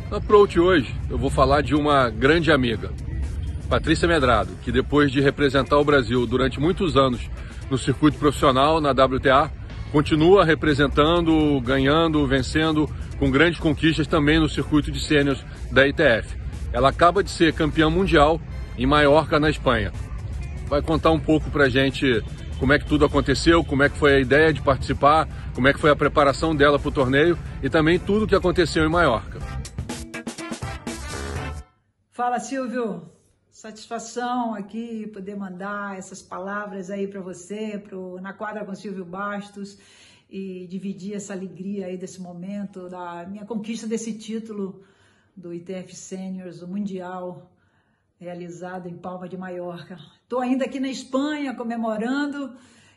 No approach hoje eu vou falar de uma grande amiga, Patrícia Medrado, que depois de representar o Brasil durante muitos anos no circuito profissional, na WTA, continua representando, ganhando, vencendo, com grandes conquistas também no circuito de sêniors da ITF. Ela acaba de ser campeã mundial em Maiorca, na Espanha. Vai contar um pouco pra gente como é que tudo aconteceu, como é que foi a ideia de participar, como é que foi a preparação dela para o torneio e também tudo o que aconteceu em Maiorca. Fala, Silvio. Satisfação aqui poder mandar essas palavras aí para você, Na Quadra com Silvio Bastos, e dividir essa alegria aí desse momento, da minha conquista desse título do ITF Seniors, o Mundial, realizado em Palma de Maiorca. Estou ainda aqui na Espanha comemorando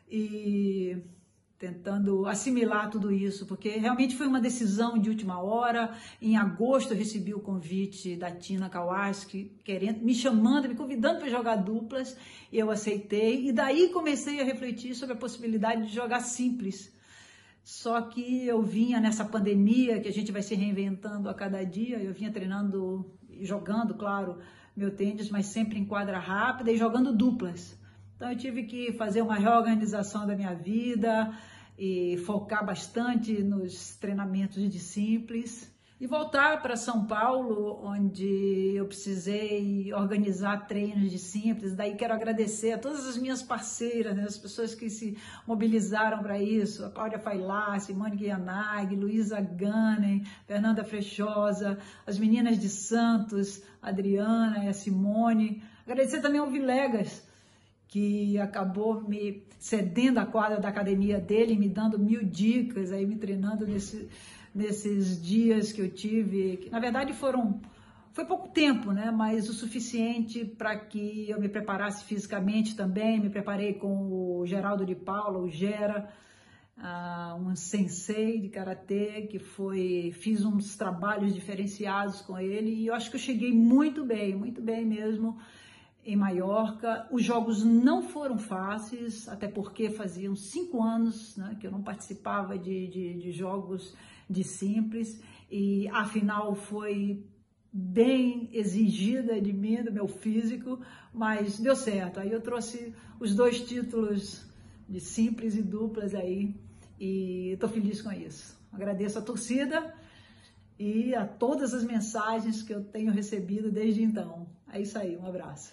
e tentando assimilar tudo isso, porque realmente foi uma decisão de última hora. Em agosto eu recebi o convite da Tina Kowalski, me chamando, me convidando para jogar duplas, e eu aceitei, e daí comecei a refletir sobre a possibilidade de jogar simples. Só que eu vinha nessa pandemia, que a gente vai se reinventando a cada dia, eu vinha treinando, jogando, claro, meu tênis, mas sempre em quadra rápida e jogando duplas. Então eu tive que fazer uma reorganização da minha vida e focar bastante nos treinamentos de simples. E voltar para São Paulo, onde eu precisei organizar treinos de simples. Daí quero agradecer a todas as minhas parceiras, né, as pessoas que se mobilizaram para isso. A Cláudia Failá, Simone Guianag, Luísa Gannen, Fernanda Frechosa, as meninas de Santos, a Adriana e a Simone. Agradecer também ao Vilegas, que acabou me cedendo a quadra da academia dele, me dando 1000 dicas, aí me treinando nesses dias que eu tive, que na verdade foi pouco tempo, né? Mas o suficiente para que eu me preparasse fisicamente também. Me preparei com o Geraldo de Paula, o Gera, um sensei de karatê, fiz uns trabalhos diferenciados com ele, e eu acho que eu cheguei muito bem mesmo em Maiorca. Os jogos não foram fáceis, até porque faziam 5 anos, né, que eu não participava de jogos de simples, e a final foi bem exigida de mim, do meu físico, mas deu certo. Aí eu trouxe os 2 títulos de simples e duplas aí, e estou feliz com isso. Agradeço a torcida e a todas as mensagens que eu tenho recebido desde então. É isso aí, um abraço.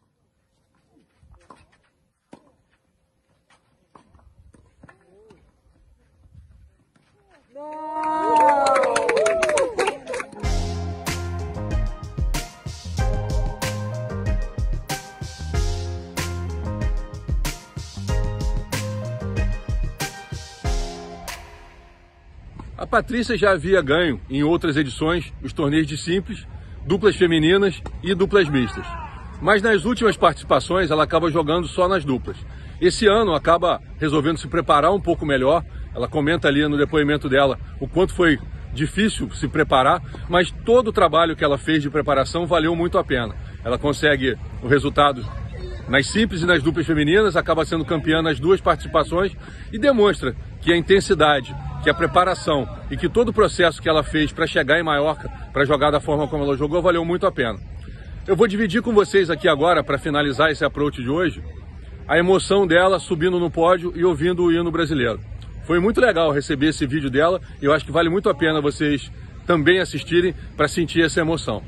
A Patrícia já havia ganho em outras edições os torneios de simples, duplas femininas e duplas mistas. Mas nas últimas participações ela acaba jogando só nas duplas. Esse ano acaba resolvendo se preparar um pouco melhor. Ela comenta ali no depoimento dela o quanto foi difícil se preparar, mas todo o trabalho que ela fez de preparação valeu muito a pena. Ela consegue o resultado nas simples e nas duplas femininas, acaba sendo campeã nas 2 participações e demonstra que a intensidade, que a preparação e que todo o processo que ela fez para chegar em Maiorca, para jogar da forma como ela jogou, valeu muito a pena. Eu vou dividir com vocês aqui agora, para finalizar esse approach de hoje, a emoção dela subindo no pódio e ouvindo o hino brasileiro. Foi muito legal receber esse vídeo dela e eu acho que vale muito a pena vocês também assistirem para sentir essa emoção.